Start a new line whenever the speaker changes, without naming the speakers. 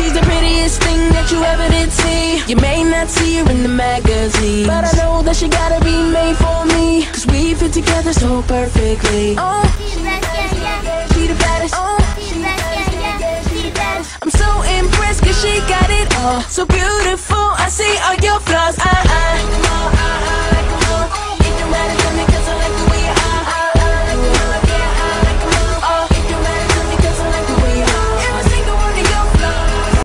She's the prettiest thing that you ever did see. You may not see her in the magazine, but I know that she gotta be made for me, cause we fit together so perfectly. Oh, she the baddest. Oh, I'm so impressed cause she got it all. So beautiful, I see all your flaws.